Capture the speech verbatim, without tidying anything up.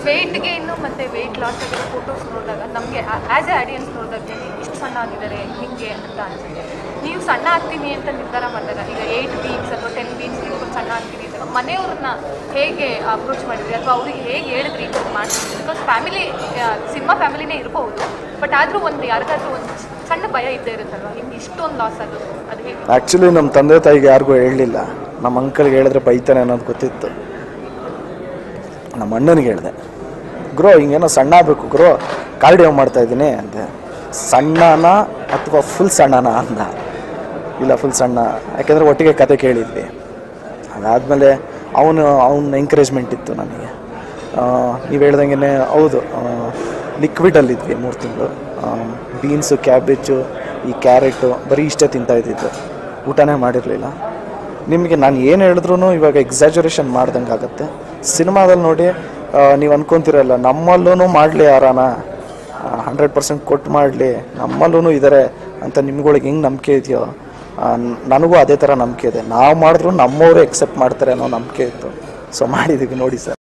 Weight gain ಮತ್ತು weight loss ಆಗಿರೋ photos ನೋಡಿದಾಗ ನಮಗೆ ಆ್ಯಸ್ ಎ ಆಡಿಯನ್ಸ್ ನೋಡಿದಾಗ ಇಷ್ಟು ಸಣ್ಣ ಆಗಿದ್ದಾರೆ ಹಿಂಗೆ ಅಂತ ಅನ್ಸುತ್ತೆ. ನೀವು ಸಣ್ಣ ಆಗ್ತೀನಿ ಅಂತ ನಿರ್ಧಾರ ಮಾಡಿದಾಗ ಈಗ ಏಯ್ಟ್ ವೀಕ್ಸ್ ಅಥವಾ ಟೆನ್ ವೀಕ್ಸ್ ನೀವು ಸಣ್ಣ ಆಗ್ತೀನಿ ಅಂತ ಮನೆಯವ್ರನ್ನ ಹೇಗೆ ಅಪ್ರೋಚ್ ಮಾಡಿದ್ರಿ ಅಥವಾ ಅವ್ರಿಗೆ ಹೇಗೆ ಹೇಳಿದ್ರಿ ಇದು ಮಾಡ್ತೀವಿ? ಬಿಕಾಸ್ ಫ್ಯಾಮಿಲಿ ಸಿನಿಮಾ ಫ್ಯಾಮಿಲಿನೇ ಇರ್ಬೋದು, ಬಟ್ ಆದರೂ ಒಂದು ಯಾರಿಗಾದ್ರೂ ಒಂದು ಸಣ್ಣ ಭಯ ಇದ್ದೇ ಇರುತ್ತಲ್ವ, ಹಿಂಗೆ ಇಷ್ಟೊಂದು ಲಾಸ್ ಆಗೋದು ಅದು ಹೇಗೆ? ಆ್ಯಕ್ಚುಲಿ ನಮ್ಮ ತಂದೆ ತಾಯಿಗೆ ಯಾರಿಗೂ ಹೇಳಲಿಲ್ಲ. ನಮ್ಮ ಅಂಕಲ್ಗೆ ಹೇಳಿದ್ರೆ ಬೈತಾನೆ ಅನ್ನೋದು ಗೊತ್ತಿತ್ತು. ನಮ್ಮ ಅಣ್ಣನಿಗೆ ಹೇಳಿದೆ, ಗ್ರೋ ಹಿಂಗೇನೋ ಸಣ್ಣ ಆಗಬೇಕು ಗ್ರೋ, ಕಾರ್ಡಿಯೋ ಮಾಡ್ತಾಯಿದ್ದೀನಿ ಅಂದೆ. ಸಣ್ಣನ ಅಥವಾ ಫುಲ್ ಸಣ್ಣನ ಅಂದ. ಇಲ್ಲ ಫುಲ್ ಸಣ್ಣ, ಯಾಕೆಂದರೆ ಒಟ್ಟಿಗೆ ಕತೆ ಕೇಳಿದ್ವಿ. ಅದಾದಮೇಲೆ ಅವನು ಅವನ ಎಂಕರೇಜ್ಮೆಂಟ್ ಇತ್ತು ನನಗೆ. ನೀವು ಹೇಳ್ದಂಗೆ ಹೌದು, ಲಿಕ್ವಿಡಲ್ಲಿದ್ವಿ ಮೂರು ತಿಂಗಳು. ಬೀನ್ಸು, ಕ್ಯಾಬೇಜು, ಈ ಕ್ಯಾರೆಟು ಬರೀ ಇಷ್ಟೇ ತಿಂತಾಯಿದ್ದಿದ್ದು, ಊಟನೇ ಮಾಡಿರಲಿಲ್ಲ. ನಿಮಗೆ ನಾನು ಏನು ಹೇಳಿದ್ರೂ ಇವಾಗ ಎಕ್ಸಾಜುರೇಷನ್ ಮಾಡ್ದಂಗೆ ಆಗುತ್ತೆ. ಸಿನಿಮಾದಲ್ಲಿ ನೋಡಿ ನೀವು ಅಂದ್ಕೊತಿರಲ್ಲ ನಮ್ಮಲ್ಲೂ ಮಾಡಲಿ ಯಾರಾನ ಹಂಡ್ರೆಡ್ ಪರ್ಸೆಂಟ್ ಕೊಟ್ಟು ಮಾಡಲಿ, ನಮ್ಮಲ್ಲೂ ಇದ್ದಾರೆ ಅಂತ ನಿಮ್ಗಳಿಗೆ ಹೆಂಗೆ ನಂಬಿಕೆ ಇದೆಯೋ ನನಗೂ ಅದೇ ಥರ ನಂಬಿಕೆ ಇದೆ. ನಾವು ಮಾಡಿದ್ರು ನಮ್ಮವರು ಎಕ್ಸೆಪ್ಟ್ ಮಾಡ್ತಾರೆ ಅನ್ನೋ ನಂಬಿಕೆ ಇತ್ತು. ಸೊ ಮಾಡಿದ್ದೀವಿ ನೋಡಿ ಸರ್.